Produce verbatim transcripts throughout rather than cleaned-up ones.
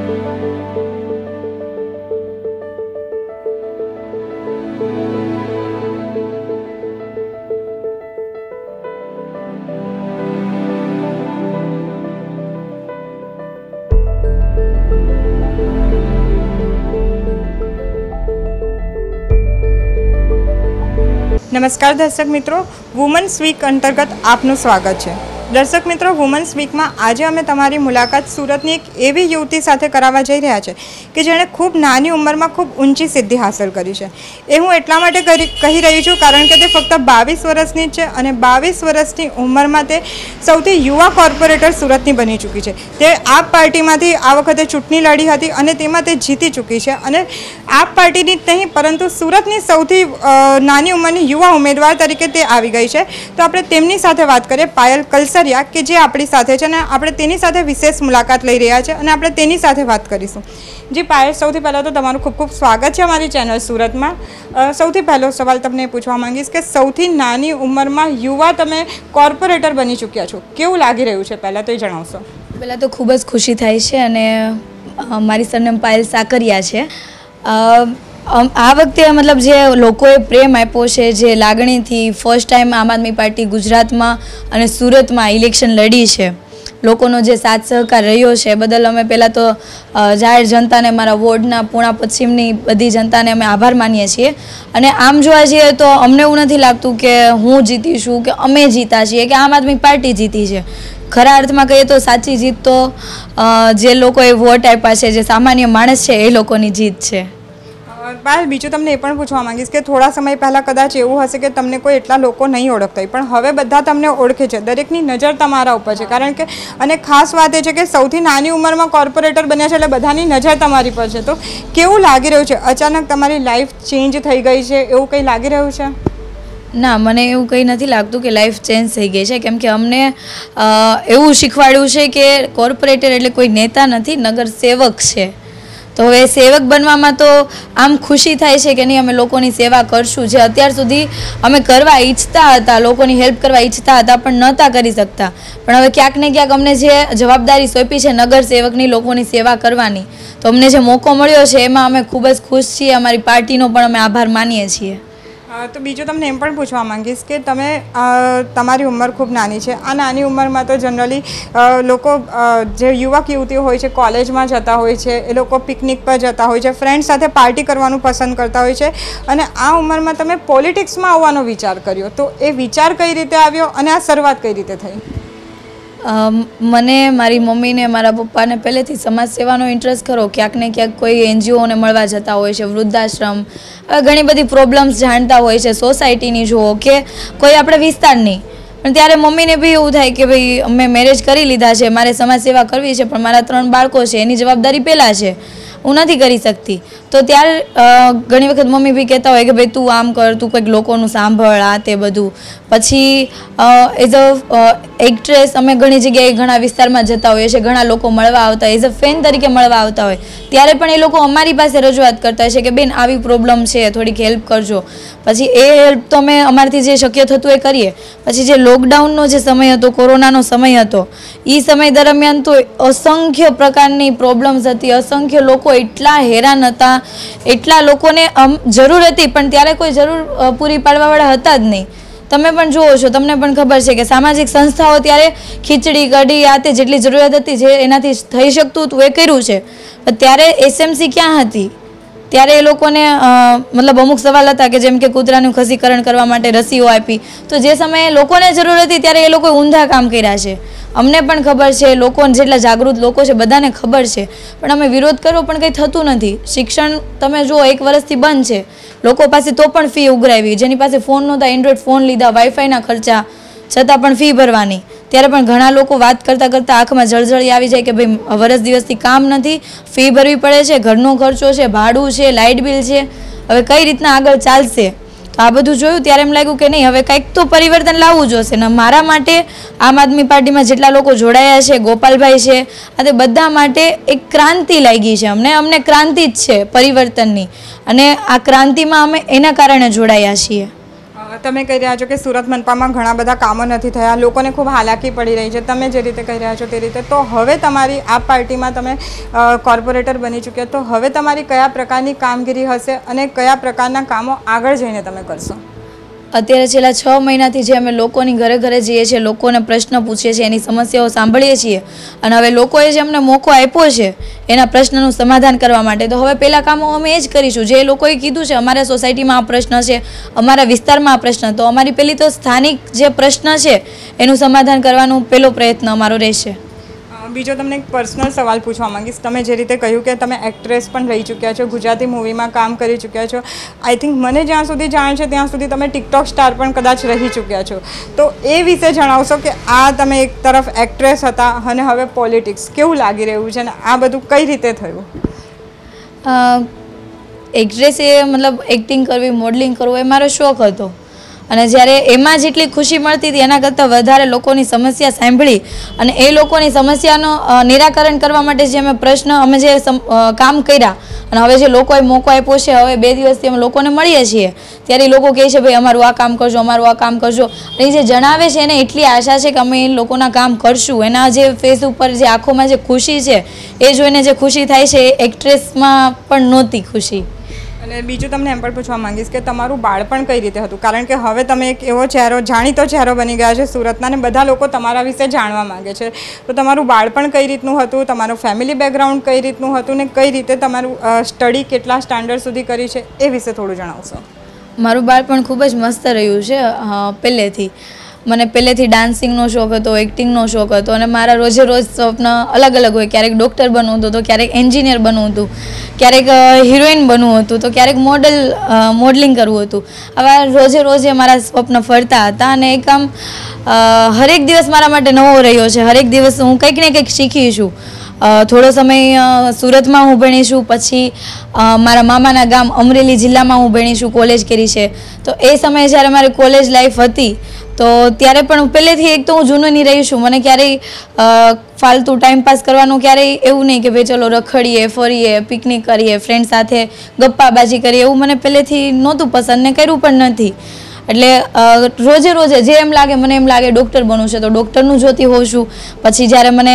नमस्कार दर्शक मित्रों, વુમન્સ વીક अंतर्गत आपનું સ્વાગત છે। દર્શક મિત્રો, વુમન્સ વીકમાં આજે અમે તમારી મુલાકાત સુરતની એક એવી યુવતી સાથે કરાવવા જઈ રહ્યા છે કે જેણે ખૂબ નાની ઉંમરમાં ખૂબ ઊંચી સિદ્ધિ હાંસલ કરી છે। એ હું એટલા માટે કહી રહી છું કારણ કે તે ફક્ત બાવીસ વર્ષની જ છે અને બાવીસ વર્ષની ઉંમરમાં તે સૌથી યુવા કોર્પોરેટર સુરતની બની ચૂકી છે। તે આપ પાર્ટીમાંથી આ વખતે ચૂંટણી લડી હતી અને તેમાં તે જીતી ચૂકી છે અને આપ પાર્ટીની જ નહીં પરંતુ સુરતની સૌથી નાની ઉંમરની યુવા ઉમેદવાર તરીકે તે આવી ગઈ છે। તો આપણે તેમની સાથે વાત કરીએ, પાયલ કલસરિયા કે જે આપણી સાથે છે અને આપણે તેની સાથે વિશેષ મુલાકાત લઈ રહ્યા છે અને આપણે તેની સાથે વાત કરીશું। જી પાયલ, સૌથી પહેલાં તો તમારું ખૂબ ખૂબ સ્વાગત છે અમારી ચેનલ સુરતમાં। સૌથી પહેલો સવાલ તમને પૂછવા માંગીશ કે સૌથી નાની ઉંમરમાં યુવા તમે કોર્પોરેટર બની ચૂક્યા છો, કેવું લાગી રહ્યું છે પહેલાં તો એ જણાવશો? પહેલાં તો ખૂબ જ ખુશી થાય છે અને મારી સરનેમ પાયલ સાકરિયા છે। આ વખતે મતલબ જે લોકોએ પ્રેમ આપ્યો છે, જે લાગણીથી ફર્સ્ટ ટાઈમ આમ આદમી પાર્ટી ગુજરાતમાં અને સુરતમાં ઇલેક્શન લડી છે, લોકોનો જે સાથ સહકાર રહ્યો છે એ બદલ અમે પહેલાં તો જાહેર જનતાને, મારા વોર્ડના પૂણા પશ્ચિમની બધી જનતાને અમે આભાર માનીએ છીએ। અને આમ જોવા જઈએ તો અમને એવું નથી લાગતું કે હું જીતીશું કે અમે જીતા છીએ કે આમ આદમી પાર્ટી જીતી છે। ખરા અર્થમાં કહીએ તો સાચી જીત તો જે લોકોએ વોટ આપ્યા છે, જે સામાન્ય માણસ છે, એ લોકોની જીત છે। પાયલ, બીજું તમને એ પણ પૂછવા માંગીશ કે થોડા સમય પહેલાં કદાચ એવું હશે કે તમને કોઈ એટલા લોકો નહીં ઓળખતા હોય, પણ હવે બધા તમને ઓળખે છે, દરેકની નજર તમારા ઉપર છે કારણ કે અને ખાસ વાત એ છે કે સૌથી નાની ઉંમરમાં કોર્પોરેટર બન્યા છે એટલે બધાની નજર તમારી પર છે। તો કેવું લાગી રહ્યું છે? અચાનક તમારી લાઈફ ચેન્જ થઈ ગઈ છે એવું કંઈ લાગી રહ્યું છે? ના, મને એવું કંઈ નથી લાગતું કે લાઈફ ચેન્જ થઈ ગઈ છે, કેમ કે અમને એવું શીખવાડ્યું છે કે કોર્પોરેટર એટલે કોઈ નેતા નથી, નગર સેવક છે। તો હવે સેવક બનવામાં તો આમ ખુશી થાય છે કે નહીં, અમે લોકોની સેવા કરશું। જે અત્યાર સુધી અમે કરવા ઈચ્છતા હતા, લોકોની હેલ્પ કરવા ઈચ્છતા હતા પણ નહોતા કરી શકતા, પણ હવે ક્યાંક ને ક્યાંક અમને જે જવાબદારી સોંપી છે નગર સેવકની, લોકોની સેવા કરવાની, તો અમને જે મોકો મળ્યો છે એમાં અમે ખૂબ જ ખુશ છીએ। અમારી પાર્ટીનો પણ અમે આભાર માનીએ છીએ। તો બીજું તમને એમ પણ પૂછવા માંગીશ કે તમે તમારી ઉંમર ખૂબ નાની છે, આ નાની ઉંમરમાં તો જનરલી લોકો જે યુવક યુવતીઓ હોય છે કોલેજમાં જતા હોય છે, એ લોકો પિકનિક પર જતા હોય છે, ફ્રેન્ડ સાથે પાર્ટી કરવાનું પસંદ કરતા હોય છે અને આ ઉંમરમાં તમે પોલિટિક્સમાં આવવાનો વિચાર કર્યો, તો એ વિચાર કઈ રીતે આવ્યો અને આ શરૂઆત કઈ રીતે થઈ? મને મારી મમ્મીને, મારા પપ્પાને પહેલેથી સમાજ સેવાનો ઇન્ટરેસ્ટ ખરો। ક્યાંક ને ક્યાંક કોઈ એનજીઓને મળવા જતા હોય છે, વૃદ્ધાશ્રમ, ઘણી બધી પ્રોબ્લેમ્સ જાણતા હોય છે, સોસાયટીની જુઓ કે કોઈ આપણે વિસ્તારની, પણ ત્યારે મમ્મીને બી એવું થાય કે ભાઈ અમે મેરેજ કરી લીધા છે, મારે સમાજ સેવા કરવી છે, પણ મારા ત્રણ બાળકો છે, એની જવાબદારી પહેલાં છે, હું નથી કરી શકતી। તો ત્યારે ઘણી વખત મમ્મી બી કહેતા હોય કે ભાઈ તું આમ કર, તું કંઈક લોકોનું સાંભળ, આ તે બધું। પછી એઝ અ એક્ટ્રેસ અમે ઘણી જગ્યાએ ઘણા વિસ્તારમાં જતા હોઈએ છીએ, ઘણા લોકો મળવા આવતા હોય, એઝ અ ફેન તરીકે મળવા આવતા હોય, ત્યારે પણ એ લોકો અમારી પાસે રજૂઆત કરતા હોય છે કે બેન આવી પ્રોબ્લેમ છે, થોડીક હેલ્પ કરજો। પછી એ હેલ્પ તો અમે અમારાથી જે શક્ય થતું એ કરીએ। પછી જે લોકડાઉનનો જે સમય હતો, કોરોનાનો સમય હતો, એ સમય દરમિયાન તો અસંખ્ય પ્રકારની પ્રોબ્લેમ્સ હતી, અસંખ્ય લોકો એટલા હેરાન હતા, એટલા લોકોને જરૂર હતી પણ ત્યારે કોઈ જરૂર પૂરી પાડવાવાળા હતા જ નહીં। તમે પણ જુઓ છો, તમને પણ ખબર છે કે સામાજિક સંસ્થાઓ ત્યારે ખીચડી કઢી આ તે જેટલી જરૂરિયાત હતી, જે એનાથી થઈ શકતું હતું એ કર્યું છે, પણ ત્યારે એસએમસી ક્યાં હતી? ત્યારે એ લોકોને મતલબ અમુક સવાલ હતા કે જેમ કે કૂતરાનું ખસીકરણ કરવા માટે રસીઓ આપી, તો જે સમયે લોકોને જરૂર હતી ત્યારે એ લોકોએ ઊંધા કામ કર્યા છે। અમને પણ ખબર છે, લોકો જેટલા જાગૃત લોકો છે બધાને ખબર છે, પણ અમે વિરોધ કરવો પણ કંઈ થતું નથી। શિક્ષણ તમે જુઓ એક વર્ષથી બંધ છે, લોકો પાસે તો પણ ફી ઉઘરાવી, જેની પાસે ફોન નહોતા એન્ડ્રોઈડ ફોન લીધા, વાઈફાઈના ખર્ચા, છતાં પણ ફી ભરવાની। ત્યારે પણ ઘણા લોકો વાત કરતાં કરતાં આંખમાં જળજળી આવી જાય કે ભાઈ વરસ દિવસથી કામ નથી, ફી ભરવી પડે છે, ઘરનો ખર્ચો છે, ભાડું છે, લાઇટ બિલ છે, હવે કઈ રીતના આગળ ચાલશે? તો આ બધું જોયું ત્યારે એમ લાગ્યું કે નહીં, હવે કંઈક તો પરિવર્તન લાવવું જોશે ને મારા માટે આમ આદમી પાર્ટીમાં જેટલા લોકો જોડાયા છે, ગોપાલભાઈ છે, આ તે બધા માટે એક ક્રાંતિ લાગી છે અમને અમને ક્રાંતિ જ છે પરિવર્તનની, અને આ ક્રાંતિમાં અમે એના કારણે જોડાયા છીએ। તમે કહી રહ્યા છો કે સુરત મનપામાં ઘણા બધા કામો નથી થયા, લોકોને ખૂબ હાલાકી પડી રહી છે, તમે જે રીતે કહી રહ્યા છો તે રીતે, તો હવે તમારી આ પાર્ટીમાં તમે કોર્પોરેટર બની ચૂક્યા, તો હવે તમારી કયા પ્રકારની કામગીરી હશે અને કયા પ્રકારના કામો આગળ જઈને તમે કરશો? અત્યારે છેલ્લા છ મહિનાથી જે અમે લોકોની ઘરે ઘરે જઈએ છીએ, લોકોને પ્રશ્ન પૂછીએ છીએ, એની સમસ્યાઓ સાંભળીએ છીએ અને હવે લોકોએ જે અમને મોકો આપ્યો છે એના પ્રશ્નનું સમાધાન કરવા માટે, તો હવે પહેલાં કામો અમે એ જ કરીશું જે લોકોએ કીધું છે. અમારા સોસાયટીમાં આ પ્રશ્ન છે, અમારા વિસ્તારમાં આ પ્રશ્ન, તો અમારી પહેલી તો સ્થાનિક જે પ્રશ્ન છે એનું સમાધાન કરવાનો પહેલો પ્રયત્ન અમારો રહેશે. બીજો તમને એક પર્સનલ સવાલ પૂછવા માંગીશ. તમે જે રીતે કહ્યું કે તમે એક્ટ્રેસ પણ રહી ચૂક્યા છો, ગુજરાતી મૂવીમાં કામ કરી ચૂક્યા છો, આઈ થિંક મને જ્યાં સુધી જાણ છે ત્યાં સુધી તમે ટિકટોક સ્ટાર પણ કદાચ રહી ચૂક્યા છો, તો એ વિશે જણાવશો કે આ તમે એક તરફ એક્ટ્રેસ હતા અને હવે પોલિટિક્સ, કેવું લાગી રહ્યું છે અને આ બધું કઈ રીતે થયું? એક્ટ્રેસ એ મતલબ એક્ટિંગ કરવી, મોડલિંગ કરવું એ મારો શોખ હતો અને જ્યારે એમાં જેટલી ખુશી મળતી હતી એના કરતાં વધારે લોકોની સમસ્યા સાંભળી અને એ લોકોની સમસ્યાનું નિરાકરણ કરવા માટે જે અમે પ્રશ્ન અમે જે કામ કર્યા અને હવે જે લોકોએ મોકો આપ્યો છે, હવે બે દિવસથી અમે લોકોને મળીએ છીએ ત્યારે એ લોકો કહે છે ભાઈ અમારું આ કામ કરજો, અમારું આ કામ કરજો, અને એ જે જણાવે છે એને એટલી આશા છે કે અમે એ લોકોના કામ કરશું. એના જે ફેસ ઉપર જે આંખોમાં જે ખુશી છે એ જોઈને જે ખુશી થાય છે એ એક્ટ્રેસમાં પણ નહોતી ખુશી. અને બીજું તમને એમ પણ પૂછવા માંગીશ કે તમારું બાળપણ કઈ રીતે હતું, કારણ કે હવે તમે એક એવો ચહેરો, જાણીતો ચહેરો બની ગયા છે સુરતના અને બધા લોકો તમારા વિશે જાણવા માંગે છે, તો તમારું બાળપણ કઈ રીતનું હતું, તમારું ફેમિલી બેકગ્રાઉન્ડ કઈ રીતનું હતું ને કઈ રીતે તમારું સ્ટડી કેટલા સ્ટાન્ડર્ડ સુધી કરી છે એ વિશે થોડું જણાવશો? મારું બાળપણ ખૂબ જ મસ્ત રહ્યું છે. પહેલેથી મને પહેલેથી ડાન્સિંગનો શોખ હતો, એક્ટિંગનો શોખ હતો અને મારા રોજે રોજ સ્વપ્ન અલગ અલગ હોય. ક્યારેક ડૉક્ટર બનવું હતું, તો ક્યારેક એન્જિનિયર બનવું હતું, ક્યારેક હિરોઈન બનવું હતું, તો ક્યારેક મોડલ મોડલિંગ કરવું હતું. આવા રોજે રોજે મારા સ્વપ્ન ફરતા હતા અને એક આમ હરેક દિવસ મારા માટે નવો રહ્યો છે. હરેક દિવસ હું કંઈક ને કંઈક શીખી છું. થોડો સમય સુરતમાં હું ભણી છું, પછી મારા મામાના ગામ અમરેલી જિલ્લામાં હું ભણી છું, કોલેજ કરી છે. તો એ સમયે જ્યારે મારી કોલેજ લાઈફ હતી તો ત્યારે પણ પહેલેથી એક તો હું જૂનોની રહી છું. મને ક્યારેય ફાલતુ ટાઈમપાસ કરવાનું ક્યારેય એવું નહીં કે ભાઈ ચલો રખડીએ, ફરીએ, પિકનિક કરીએ, ફ્રેન્ડ સાથે ગપ્પાબાજી કરીએ, એવું મને પહેલેથી નહોતું પસંદ ને કર્યું પણ નથી. એટલે રોજે રોજે જે એમ લાગે, મને એમ લાગે ડૉક્ટર બનવું છે તો ડૉક્ટરનું જોતી હોઉં છું. પછી જ્યારે મને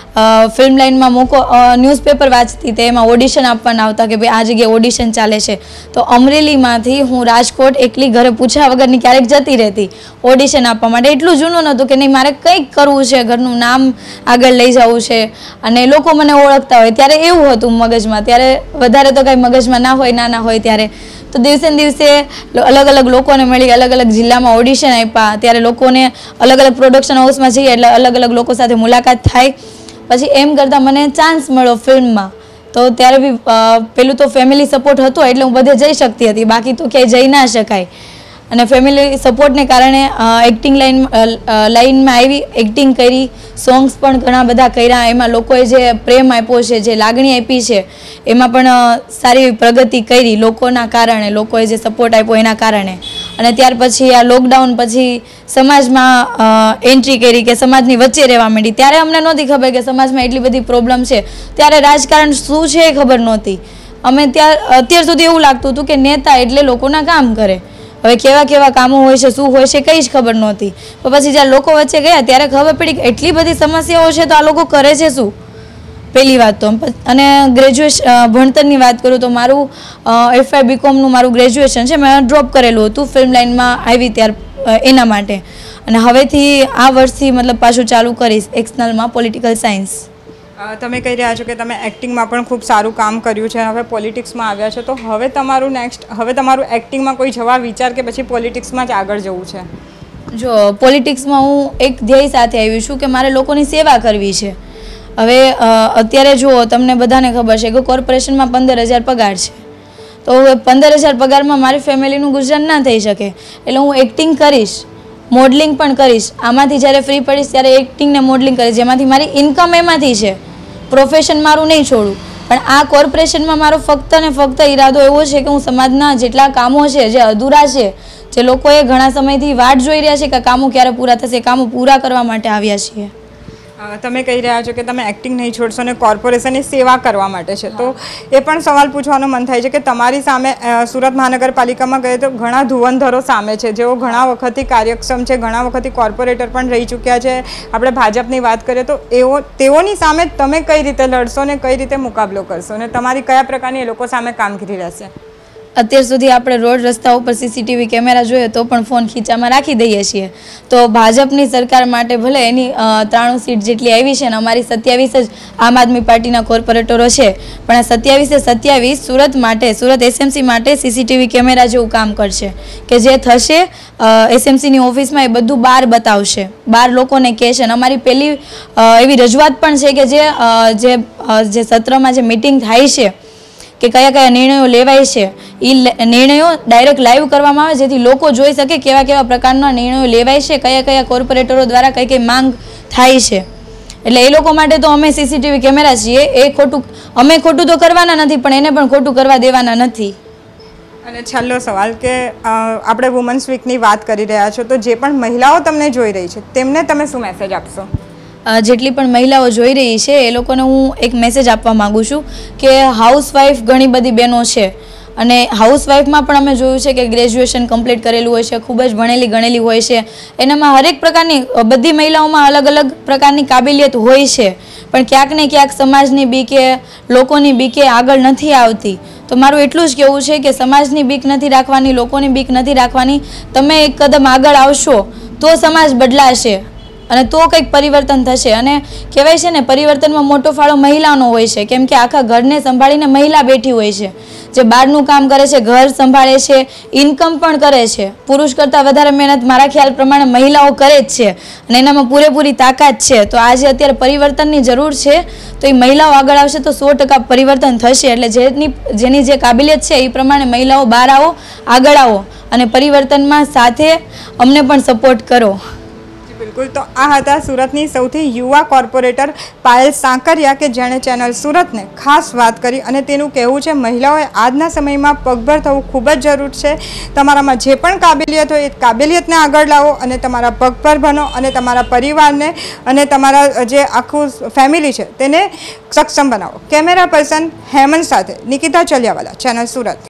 ફિલ્મ લાઇનમાં મોકો, ન્યૂઝપેપર વાંચતી તે એમાં ઓડિશન આપવાના આવતા કે ભાઈ આ જગ્યાએ ઓડિશન ચાલે છે, તો અમરેલીમાંથી હું રાજકોટ એકલી ઘરે પૂછ્યા વગરની ક્યારેક જતી રહેતી ઓડિશન આપવા માટે. એટલું જૂનું નહોતું કે નહીં મારે કંઈક કરવું છે, ઘરનું નામ આગળ લઈ જવું છે અને લોકો મને ઓળખતા હોય, ત્યારે એવું હતું મગજમાં. ત્યારે વધારે તો કાંઈ મગજમાં ના હોય, નાના હોય ત્યારે તો દિવસે ને દિવસે અલગ અલગ લોકોને મળી, અલગ અલગ જિલ્લામાં ઓડિશન આપ્યા, ત્યારે લોકોને અલગ અલગ પ્રોડક્શન હાઉસમાં જઈએ એટલે અલગ અલગ લોકો સાથે મુલાકાત થાય. પછી એમ કરતાં મને ચાન્સ મળ્યો ફિલ્મમાં, તો ત્યારે બી પેલું તો ફેમિલી સપોર્ટ હતો એટલે હું બધે જઈ શકતી હતી, બાકી તો ક્યાંય જઈ ના શકાય. અને ફેમિલી સપોર્ટને કારણે એક્ટિંગ લાઈન લાઈનમાં આવી, એક્ટિંગ કરી, સોંગ્સ પણ ઘણા બધા કર્યા. એમાં લોકોએ જે પ્રેમ આપ્યો છે, જે લાગણી આપી છે, એમાં પણ સારી પ્રગતિ કરી લોકોના કારણે, લોકોએ જે સપોર્ટ આપ્યો એના કારણે. અને ત્યાર પછી આ લોકડાઉન પછી સમાજમાં એન્ટ્રી કરી કે સમાજની વચ્ચે રહેવા માંડી. ત્યારે અમને નહોતી ખબર કે સમાજમાં એટલી બધી પ્રોબ્લેમ છે, ત્યારે રાજકારણ શું છે એ ખબર નહોતી. અમે ત્યાર અત્યાર સુધી એવું લાગતું હતું કે નેતા એટલે લોકોના કામ કરે, હવે કેવા કેવા કામો હોય છે, શું હોય છે, કંઈ જ ખબર નહોતી. પણ પછી જ્યારે લોકો વચ્ચે ગયા ત્યારે ખબર પડી કે એટલી બધી સમસ્યાઓ છે તો આ લોકો કરે છે શું, પહેલી વાત તો. અને ગ્રેજ્યુએશન ભણતરની વાત કરું તો મારું એફઆઈ બીકોમનું મારું ગ્રેજ્યુએશન છે, મેં ડ્રોપ કરેલું હતું ફિલ્મ લાઇનમાં આવી ત્યાર એના માટે. અને હવેથી આ વર્ષથી મતલબ પાછું ચાલુ કરીશ એક્સટર્નલમાં પોલિટિકલ સાયન્સ. તમે કહી રહ્યા છો કે તમે એક્ટિંગમાં પણ ખૂબ સારું કામ કર્યું છે, હવે પોલિટિક્સમાં આવ્યા છો, તો હવે તમારું નેક્સ્ટ, હવે તમારું એક્ટિંગમાં કોઈ જવા વિચાર કે પછી પોલિટિક્સમાં જ આગળ જવું છે? જો પોલિટિક્સમાં હું એક ધ્યેય સાથે આવી છું કે મારે લોકોની સેવા કરવી છે. હવે અત્યારે જુઓ, તમને બધાને ખબર છે કે કોર્પોરેશનમાં પંદર હજાર પગાર છે, તો હવે પંદર હજાર પગારમાં મારી ફેમિલીનું ગુજરાન ના થઈ શકે, એટલે હું એક્ટિંગ કરીશ, મોડલિંગ પણ કરીશ. આમાંથી જ્યારે ફ્રી પડીશ ત્યારે એક્ટિંગ ને મોડલિંગ કરીશ, જેમાંથી મારી ઇન્કમ એમાંથી છે, પ્રોફેશન મારું નહીં છોડું. પણ આ કોર્પોરેશનમાં મારો ફક્ત ને ફક્ત ઈરાદો એવો છે કે હું સમાજના જેટલા કામો છે, જે અધૂરા છે, જે લોકોએ ઘણા સમયથી વાટ જોઈ રહ્યા છે કે કામો ક્યારે પૂરા થશે, કામો પૂરા કરવા માટે આવ્યા છીએ. અ, તમે કહી રહ્યા છો કે તમે એક્ટિંગ નહીં છોડશો અને કોર્પોરેશનની સેવા કરવા માટે છે, તો એ પણ સવાલ પૂછવાનું મન થાય છે કે તમારી સામે અ, સુરત મહાનગરપાલિકામાં ગયે તો ઘણા ધુવંધરો સામે છે, જેઓ ઘણા વખતથી કાર્યક્ષમ છે, ઘણા વખતથી કોર્પોરેટર પણ રહી ચૂક્યા છે. આપણે ભાજપની વાત કરીએ તો એઓ તેઓની સામે તમે કઈ રીતે લડશો ને કઈ રીતે મુકાબલો કરશો અને તમારી કયા પ્રકારની એ લોકો સામે કામગીરી રહેશે? અત્યાર સુધી આપણે રોડ રસ્તા ઉપર સીસીટીવી કેમેરા જોઈએ તો પણ ફોન ખીચામાં રાખી દઈએ છીએ. તો ભાજપની સરકાર માટે ભલે એની ત્રાણું સીટ જેટલી આવી છે ને અમારી સત્યાવીસ જ આમ આદમી પાર્ટીના કોર્પોરેટરો છે, પણ આ સત્યાવીસે સત્યાવીસ સુરત માટે, સુરત એસએમસી માટે સીસીટીવી કેમેરા જેવું કામ કરશે કે જે થશે એસએમસીની ઓફિસમાં એ બધું બહાર બતાવશે, બહાર લોકોને કહેશે. અને અમારી પહેલી એવી રજૂઆત પણ છે કે જે જે સત્રમાં જે મિટિંગ થાય છે કે કયા કયા નિર્ણયો લેવાય છે એ નિર્ણયો ડાયરેક્ટ લાઈવ કરવામાં આવે, જેથી લોકો જોઈ શકે કેવા કેવા પ્રકારના નિર્ણયો લેવાય છે, કયા કયા કોર્પોરેટરો દ્વારા કઈ કઈ માંગ થાય છે. એટલે એ લોકો માટે તો અમે સીસીટીવી કેમેરા છીએ, એ ખોટું અમે ખોટું તો કરવાના નથી પણ એને પણ ખોટું કરવા દેવાના નથી. અને છેલ્લો સવાલ કે આપણે વુમન્સ વીકની વાત કરી રહ્યા છો, તો જે પણ મહિલાઓ તમને જોઈ રહી છે તેમને તમે શું મેસેજ આપશો? જેટલી પણ મહિલાઓ જોઈ રહી છે એ લોકોને હું એક મેસેજ આપવા માગું છું કે હાઉસવાઈફ ઘણી બધી બહેનો છે અને હાઉસવાઈફમાં પણ અમે જોયું છે કે ગ્રેજ્યુએશન કમ્પ્લીટ કરેલું હોય છે, ખૂબ જ ભણેલી ગણેલી હોય છે, એનામાં હરેક પ્રકારની બધી મહિલાઓમાં અલગ અલગ પ્રકારની કાબિલિયત હોય છે, પણ ક્યાંક ને ક્યાંક સમાજની બીકે, લોકોની બીકે આગળ નથી આવતી. તો મારું એટલું જ કહેવું છે કે સમાજની બીક નથી રાખવાની, લોકોની બીક નથી રાખવાની. તમે એક કદમ આગળ આવશો તો સમાજ બદલાશે અને તો કંઈક પરિવર્તન થશે. અને કહેવાય છે ને પરિવર્તનમાં મોટો ફાળો મહિલાનો હોય છે, કેમ કે આખા ઘરને સંભાળીને મહિલા બેઠી હોય છે, જે બહારનું કામ કરે છે, ઘર સંભાળે છે, ઇન્કમ પણ કરે છે. પુરુષ કરતાં વધારે મહેનત મારા ખ્યાલ પ્રમાણે મહિલાઓ કરે જ છે અને એનામાં પૂરેપૂરી તાકાત છે. તો આજે અત્યારે પરિવર્તનની જરૂર છે, તો એ મહિલાઓ આગળ આવશે તો સો ટકા પરિવર્તન થશે. એટલે જેની જેની જે કાબિલિયત છે એ પ્રમાણે મહિલાઓ બહાર આવો, આગળ આવો અને પરિવર્તનમાં સાથે અમને પણ સપોર્ટ કરો. બિલકુલ. તો આ હતા સુરતની સૌથી યુવા કોર્પોરેટર પાયલ સાંકરિયા કે જેણે ચેનલ સુરતને ખાસ વાત કરી અને તેનું કહેવું છે મહિલાઓએ આજના સમયમાં પગભર થવું ખૂબ જ જરૂર છે. તમારામાં જે પણ કાબિલિયત હોય એ કાબિલિયતને આગળ લાવો અને તમારા પગભર બનો અને તમારા પરિવારને અને તમારા જે આખું ફેમિલી છે તેને સક્ષમ બનાવો. કેમેરા પર્સન હેમંત સાથે નિકિતા ચલિયાવાલા, ચેનલ સુરત.